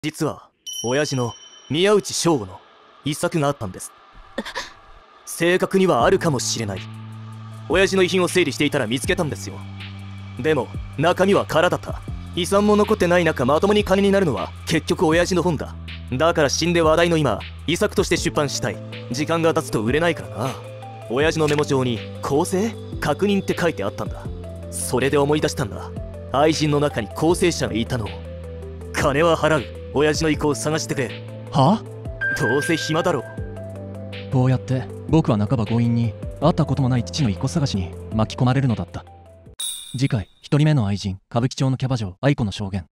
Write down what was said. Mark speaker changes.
Speaker 1: 実は親父の宮内彰吾の一作があったんです。正確にはあるかもしれない。親父の遺品を整理していたら見つけたんですよ。でも中身は空だった。遺産も残ってない中、まともに金になるのは結局親父の本だ。だから死んで話題の今、遺作として出版したい。時間が経つと売れないからな。親父のメモ帳に構成確認って書いてあったんだ。それで思い出したんだ。愛人の中に構成者がいたのを。金は払う。親父の意向を探してくれ。
Speaker 2: は？
Speaker 1: どうせ暇だろう。
Speaker 2: こうやって僕は半ば強引に会ったこともない父の遺骨探しに巻き込まれるのだった。次回、一人目の愛人歌舞伎町のキャバ嬢愛子の証言。